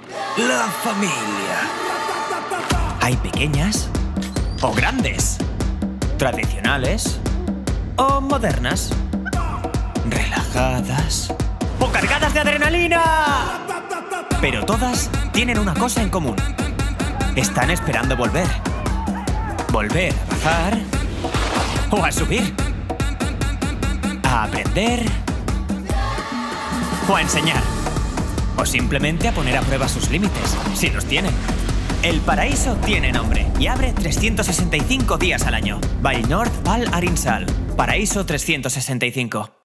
La familia. Hay pequeñas o grandes, tradicionales o modernas, relajadas o cargadas de adrenalina. Pero todas tienen una cosa en común. Están esperando volver. Volver a bajar o a subir. A aprender o a enseñar. O simplemente a poner a prueba sus límites, si los tienen. El paraíso tiene nombre y abre 365 días al año. Vallnord Val Arinsal. Paraíso 365.